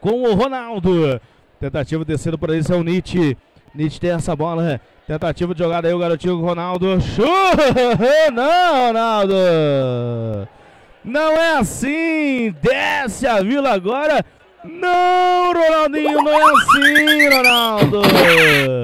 com o Ronaldo. Tentativa descendo por aí, é o Nietzsche. Nietzsche tem essa bola. Tentativa de jogada aí, o garotinho Ronaldo. Não, Ronaldo. Não é assim. Desce a Vila agora. Não, Ronaldinho, não é assim, Ronaldo.